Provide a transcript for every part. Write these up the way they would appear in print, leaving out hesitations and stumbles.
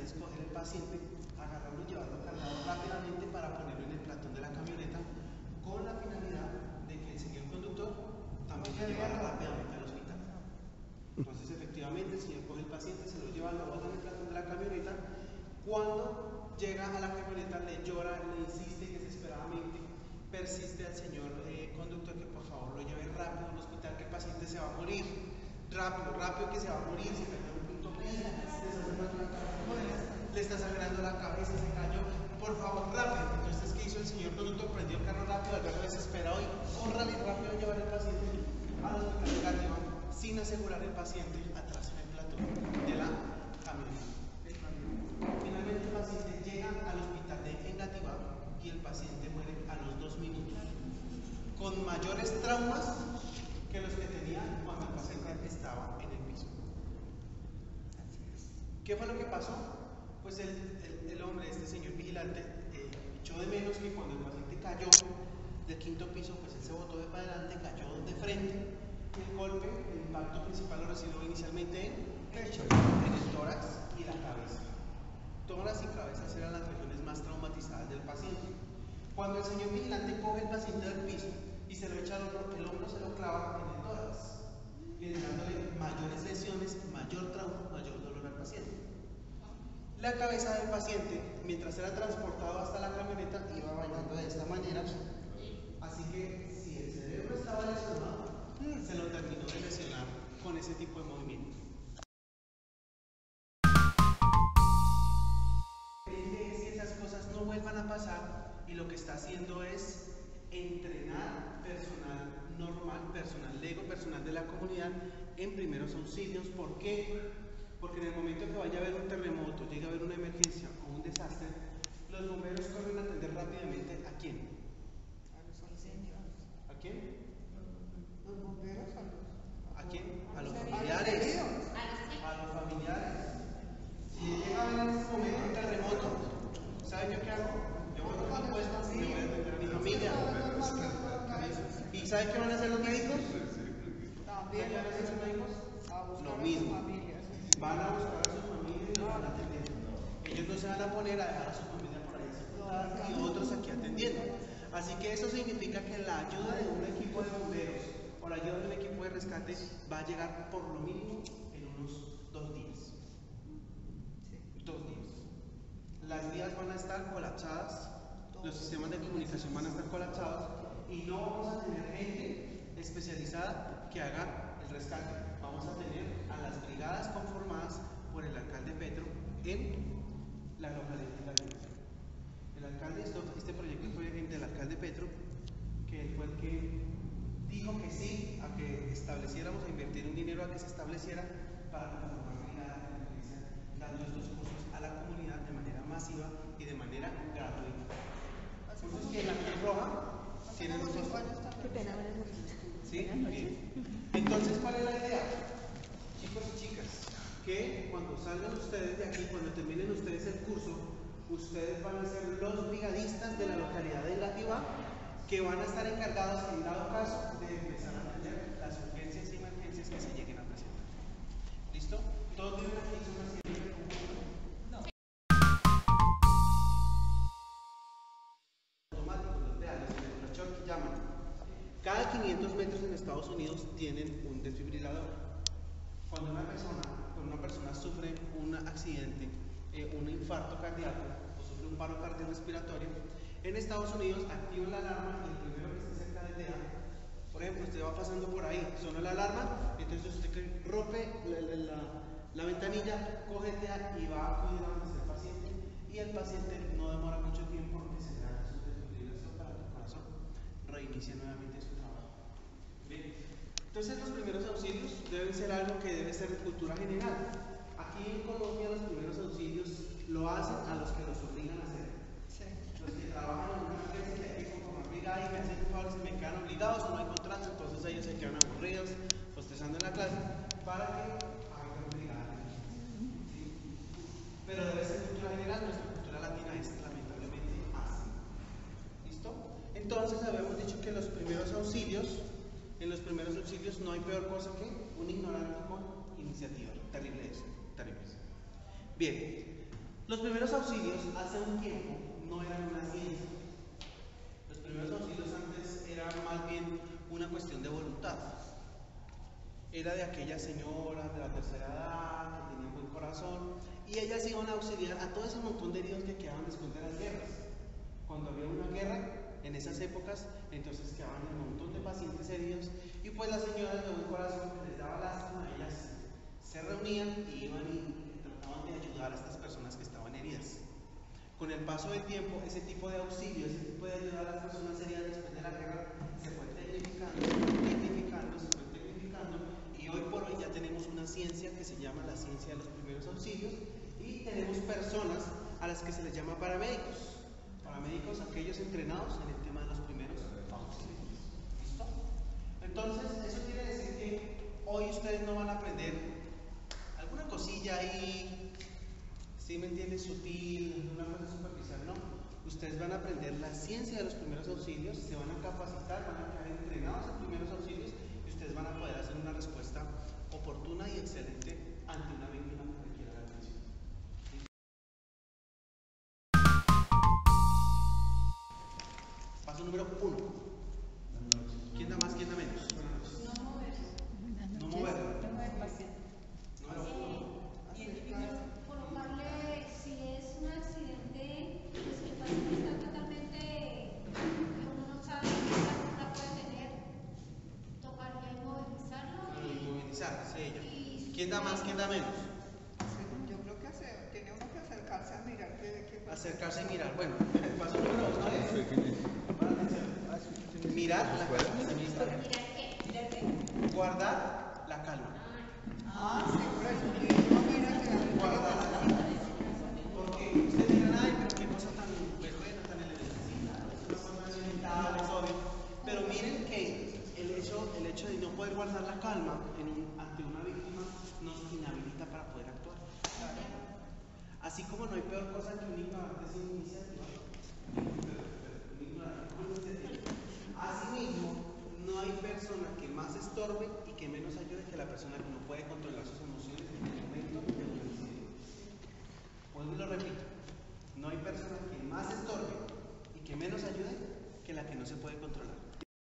es coger el paciente, agarrarlo y llevarlo cargado rápidamente para ponerlo en el platón de la camioneta, con la finalidad de que el señor conductor también lo llevara rápidamente al hospital. Entonces, efectivamente, el señor coge el paciente, se lo lleva, lo bota en el platón de la camioneta. Cuando llega a la camioneta, le llora, le insiste desesperadamente, persiste al señor conductor que por favor lo lleve rápido al hospital, que el paciente se va a morir. Rápido que se va a morir, se cayó en un quinto piso, le está sangrando la cabeza, se cayó, por favor, rápido. Entonces, ¿qué hizo el señor conductor? Prendió el carro rápido, al verlo desesperado y córrale rápido a llevar al paciente al hospital negativo, sin asegurar el paciente atrás en el platón de la camioneta. Finalmente el paciente llega al hospital de Engativá y el paciente muere a los 2 minutos, con mayores traumas que los que tenía cuando el paciente estaba en el piso. ¿Qué fue lo que pasó? Pues el hombre, este señor vigilante, echó de menos que cuando el paciente cayó del quinto piso, pues él se botó de para adelante, cayó de frente, y el golpe, el impacto principal lo recibió inicialmente en pecho, en el tórax y la cabeza. Tórax y cabezas eran las regiones más traumatizadas del paciente. Cuando el señor vigilante coge el paciente del piso y se lo echa al hombro, el hombro se lo clava en el tórax, generándole mayores lesiones, mayor trauma, mayor dolor al paciente. La cabeza del paciente, mientras era transportado hasta la camioneta, iba bailando de esta manera, así que si el cerebro estaba lesionado, se lo terminó de lesionar con ese tipo de movimiento. Es que esas cosas no vuelvan a pasar, y lo que está haciendo es entrenar personal normal, personal lego, personal de la comunidad en primeros auxilios. ¿Por qué? Porque en el momento que vaya a haber un terremoto, llegue a haber una emergencia o un desastre, los bomberos corren a atender rápidamente ¿a quién? A los incendios. ¿A quién? Los bomberos ¿A quién? A los familiares. A los familiares. Si llega a haber en este momento un terremoto, ¿sabe yo qué hago? Yo voy a tomar puesto y me voy a atender a mi familia. ¿Y sabe qué van a hacer los médicos? También ¿Qué van a hacer los médicos? Lo a mismo. familias. Van a buscar a sus familias y los van a atender. Ellos no se van a poner a dejar a su familia por ahí sepultada y otros aquí atendiendo. Así que eso significa que la ayuda de un equipo de bomberos o la ayuda de un equipo de rescate va a llegar por lo mínimo en unos 2 días. 2 días. Las vías van a estar colapsadas, los sistemas de comunicación van a estar colapsados y no vamos a tener gente especializada que haga el rescate. Vamos a tener a las brigadas conformadas por el alcalde Petro en la localidad de La Luz. El alcalde, este proyecto fue del alcalde Petro, que él fue el que dijo que sí a que estableciéramos, a invertir un dinero a que se estableciera para conformar brigadas de emergencia, dando estos cursos a la comunidad de manera masiva y de manera gratuita. Cursos que en la Cruz Roja tienen un costo. Qué pena, ¿Sí? Bien. Entonces, ¿cuál es la idea? Chicos y chicas, que cuando salgan ustedes de aquí, cuando terminen ustedes el curso, ustedes van a ser los brigadistas de la localidad de Engativá, que van a estar encargados, en dado caso, de empezar a atender las urgencias y emergencias que se lleguen a presentar. ¿Listo? ¿Todos tienen aquí su recién? No. Automáticos, los reales, los electrochoc que llaman. Cada 500 metros en Estados Unidos tienen un desfibrilador. Cuando una persona sufre un accidente, un infarto cardíaco o sufre un paro cardiorrespiratorio, en Estados Unidos activan la alarma y el primero que esté cerca del DEA, por ejemplo, usted va pasando por ahí, suena la alarma, entonces usted rompe la ventanilla, coge el DEA y va a acudir a donde está el paciente, y el paciente no demora mucho tiempo en que se le haga su desfibrilación para que el corazón reinicie nuevamente su trabajo. Bien. Entonces los primeros auxilios deben ser algo que debe ser de cultura general. Aquí en Colombia los primeros auxilios lo hacen a los que los obligan a hacer. Sí. Los que trabajan en una empresa que hay que conformar brigada y me hacen favores y me quedan obligados o no hay contrato, entonces ellos se quedan aburridos, bostezando en la clase, para que hagan brigada. ¿Sí? Pero debe ser cultura general, nuestra cultura latina es lamentablemente así. ¿Listo? Entonces habíamos dicho que los primeros auxilios, en los primeros auxilios no hay peor cosa que un ignorante con iniciativa. Terrible eso, terrible. Bien, Los primeros auxilios hace un tiempo no eran una ciencia. Los primeros auxilios antes era más bien una cuestión de voluntad. Era de aquellas señoras de la tercera edad que tenían buen corazón y ellas iban a auxiliar a todo ese montón de heridos que quedaban después de las guerras. Cuando había una guerra, en esas épocas, entonces quedaban un montón de pacientes heridos y pues las señoras de buen corazón que les daba lástima, ellas se reunían y iban y trataban de ayudar a estas personas que estaban heridas. Con el paso del tiempo, ese tipo de auxilio, ese tipo de ayuda a las personas heridas después de la guerra se fue tecnificando y hoy por hoy ya tenemos una ciencia que se llama la ciencia de los primeros auxilios y tenemos personas a las que se les llama paramédicos. Paramédicos, aquellos entrenados en el tema de los primeros auxilios. ¿Listo? Entonces, eso quiere decir que hoy ustedes no van a aprender alguna cosilla ahí, ¿sí me entienden? Sutil, una cosa superficial, no. Ustedes van a aprender la ciencia de los primeros auxilios, se van a capacitar, van a quedar entrenados en primeros auxilios y ustedes van a poder hacer una respuesta oportuna y excelente ante una víctima que requiera la atención. Paso número 1. ¿Quién da más, quién da menos? No moverlo. Número 1. Colocarle, si es un accidente, pues el paciente está totalmente, que uno no sabe qué la puede tener, tocarle inmovilizarlo Inmovilizar, sí, ella. y ¿Quién da más, quién da menos? Yo creo que tiene uno que acercarse a mirar qué pasa. Acercarse y mirar. Bueno, el paso número 1 es. Pon atención. Mirar la calma. ¿Mirar qué? Guardar la calma. Sí, por eso. Y no mira que Guardar la calma. Porque ustedes dirán, ay, pero qué cosa tan buena, tan elemental, es una cosa elemental, es obvio. Pero miren que el hecho de no poder guardar la calma ante una víctima nos inhabilita para poder actuar. Así como no hay peor cosa que un ignorante sin iniciativa, asimismo, no hay persona que más estorbe y que menos ayude que la persona que no puede controlar sus emociones en el momento de un incidente. Pues lo repito, no hay persona que más estorbe y que menos ayude que la que no se puede controlar.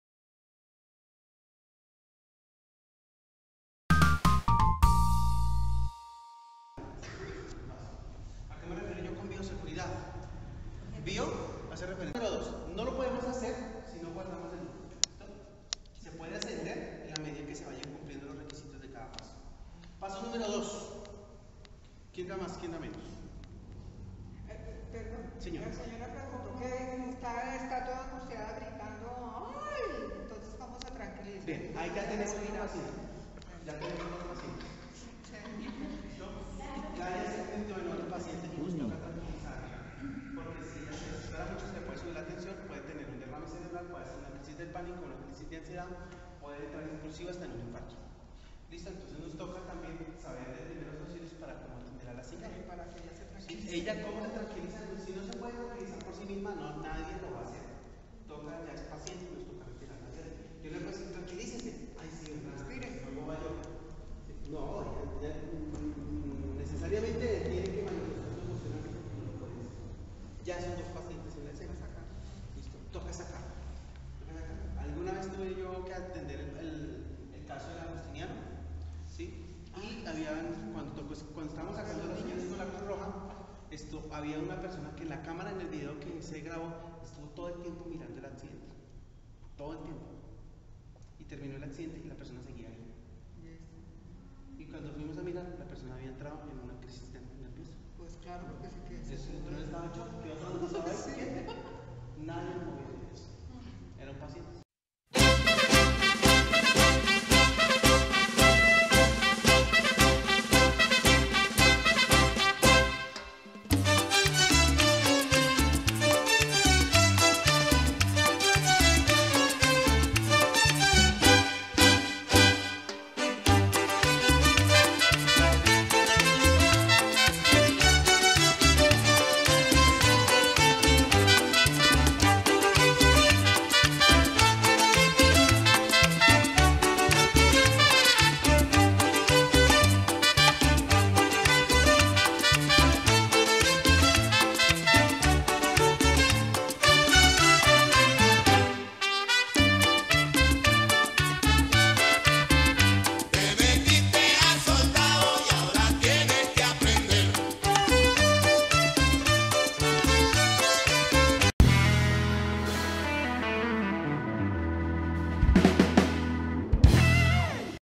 ¿A qué me refiero yo con bioseguridad? Bio hace referencia. Número 2. No lo podemos hacer si no guardamos el número. ¿Listo? Se puede ascender en la medida que se vayan cumpliendo los requisitos de cada paso. Paso número 2. ¿Quién da más? ¿Quién da menos? Perdón, Señor. la señora preguntó que está toda angustiada gritando, ¡ay! Entonces, ¿cómo se tranquiliza? Bien, ahí ya tenemos un paciente. Ya tenemos dos pacientes. ¿Listo? Ya se convirtió en otro paciente y nos toca tranquilizarla. Porque si ella se desespera mucho, se le puede subir la tensión, puede tener un derrame cerebral, puede hacer una crisis del pánico, una crisis de ansiedad, puede entrar inclusive hasta en un infarto. ¿Listo? Entonces nos toca también saber de primeros auxilios para cómo atender a la señora. Para que ella se Sí, tranquilice. ella cómo se tranquiliza, si no se puede tranquilizar por sí misma, no, nadie lo va a hacer. Toca, ya es paciente, nos toca retirarla. Yo le puedo decir, tranquilícese. Ay, sí, ¿verdad? Respire. No va yo. No, necesariamente tiene que manifestar su emocionamiento, no lo puede decir. Ya son dos pacientes en la escena. Listo, toca sacar. Alguna vez tuve yo que atender el caso del agustiniano, ¿sí? Y cuando estábamos sacando a los niños con la Cruz Roja, había una persona que en la cámara, en el video que se grabó, estuvo todo el tiempo mirando el accidente. Todo el tiempo. Y terminó el accidente y la persona seguía ahí. Y cuando fuimos a mirar, la persona había entrado en una crisis nerviosa. Pues claro, porque se quedó. Entonces estaba en shock, quedó todo el mundo estaba ahí.